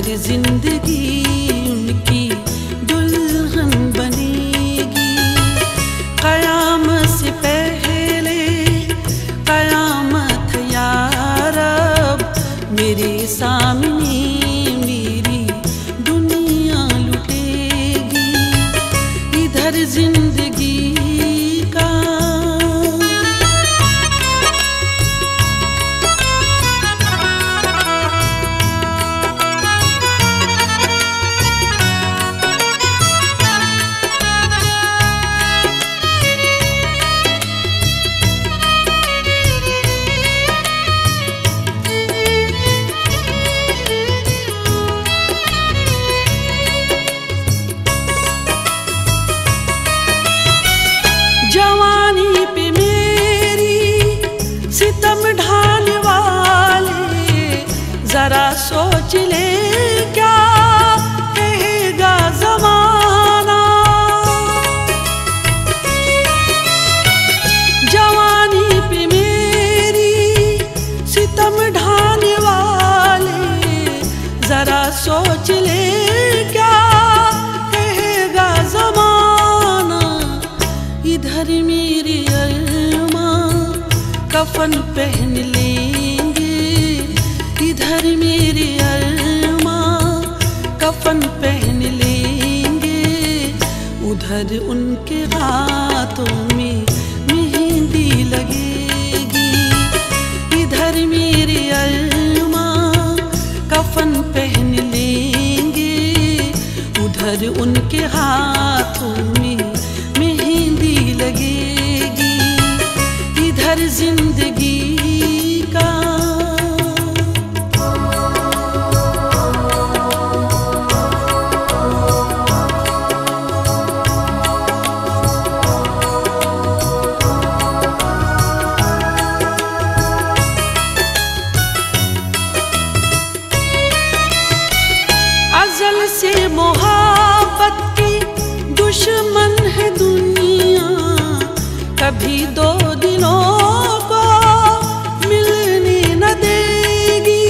उधर जिंदगी उनकी दुल्हन बनेगी। क़यामत से पहले क़यामत या रब, मेरे सामने मेरी दुनिया लुटेगी। इधर जिंदगी का जवानी पे मेरी सितम ढाने वाले, जरा सोच ले क्या कहेगा ज़माना। जवानी पे मेरी सितम ढाने वाले, जरा सोच ले क्या कहेगा ज़माना। इधर मेरे अरमां कफन पहन लेंगे, इधर मेरे अरमां कफन पहन लेंगे। उधर उनके हाथों में मेहंदी लगेगी। इधर मेरे अरमां कफन पहन लेंगे, उधर उनके हाथों में मेहंदी लगेगी। इधर जिंदगी का अज़ल से मोहब्बत की दुश्मन है दुनिया, कभी दो दिलों को मिलने न देगी।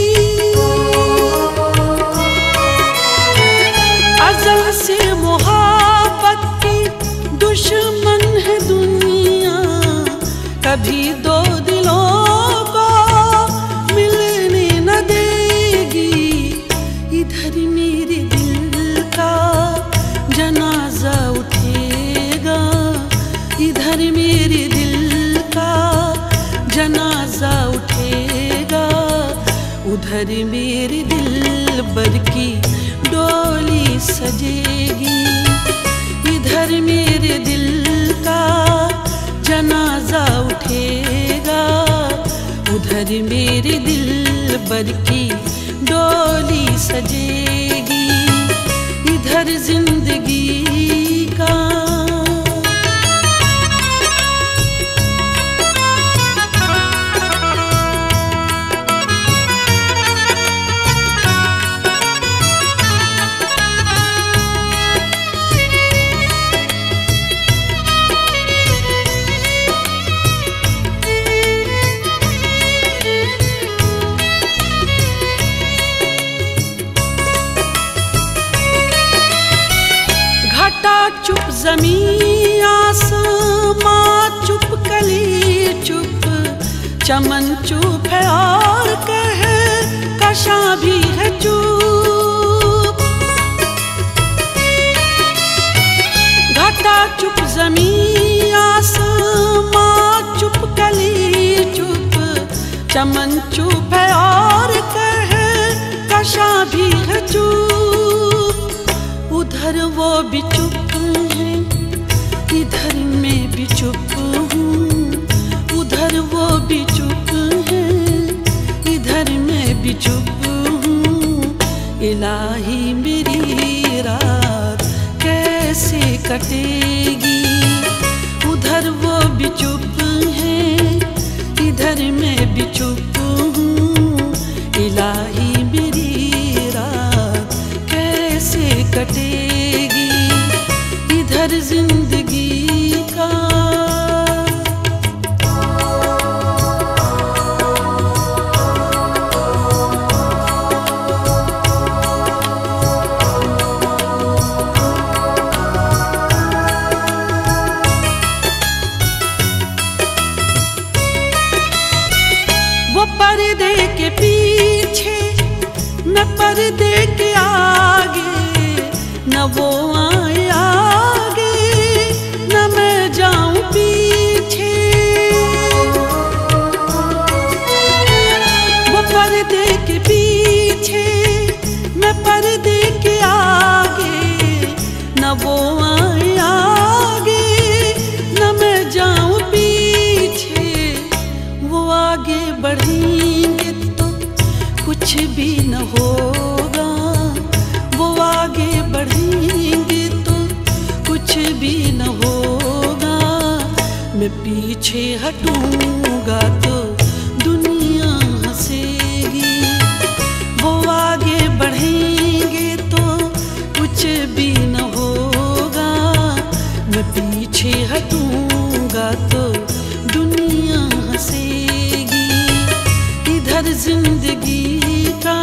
अज़ल से मोहब्बत की दुश्मन है दुनिया, कभी दो दिलों को मिलने न देगी। इधर मेरे दिल का जनाजा उठेगा, इधर मेरे दिल का जनाजा उठेगा। उधर मेरे दिल भर की डोली सजेगी। इधर मेरे दिल का जनाजा उठेगा, उधर मेरे दिल भर की डोली सजेगी। इधर जिंदगी का चुप ज़मीं आसमां चुप, कली चुप, चमन चुप है और कह कशां भी है चुप। घटा चुप ज़मीं आसमां चुप, कली चुप, चमन चुप है और कह कशां भी है चुप। उधर वो भी चुप है, इधर मैं भी चुप हूँ। उधर वो भी चुप है, इधर मैं भी चुप हूँ। इलाही मेरी रात कैसे कटेगी। उधर वो भी चुप है, इधर मैं भी चुप हूँ। इलाही मेरी रात कैसे कटेगी। इधर जिंदगी का पर्दे के पीछे न पर्दे के आगे, न वो आए आगे न मैं जाऊं पीछे। वो पर्दे के पीछे न पर्दे के आगे, न वो आए आगे न मैं जाऊं पीछे। वो आगे बढ़ेंगे तो कुछ भी न होगा, वो आगे बढ़ेंगे तो कुछ भी न होगा। मैं पीछे हटूंगा तो दुनिया हंसेगी, वो आगे बढ़ेंगे तो कुछ भी न होगा। मैं पीछे हटूंगा तो दुनिया हंसेगी। इधर जिंदगी का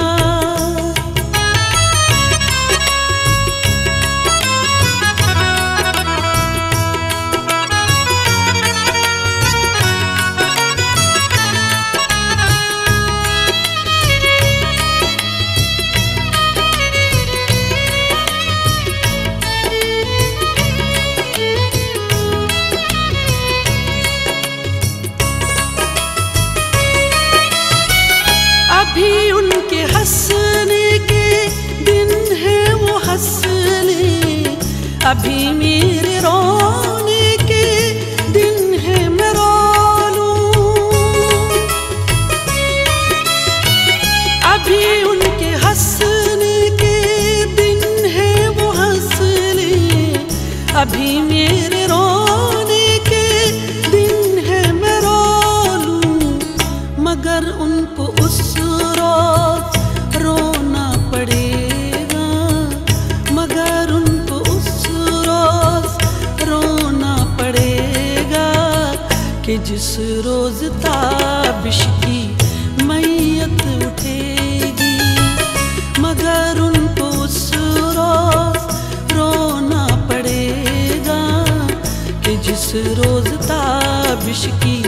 अभी उनके हंसने के दिन है वो हंस ले, अभी मेरे रोने के दिन है मैं रो लूं। अभी उनके हंसने के दिन है वो हंस ले, अभी मेरे रोने के दिन है मैं रो लूं। मगर उनको उस रोज रोना पड़ेगा, मगर उनको उस रोज रोना पड़ेगा कि जिस रोज ताबिश की मैयत उठेगी। मगर उनको उस रोज रोना पड़ेगा कि जिस रोज ताबिश की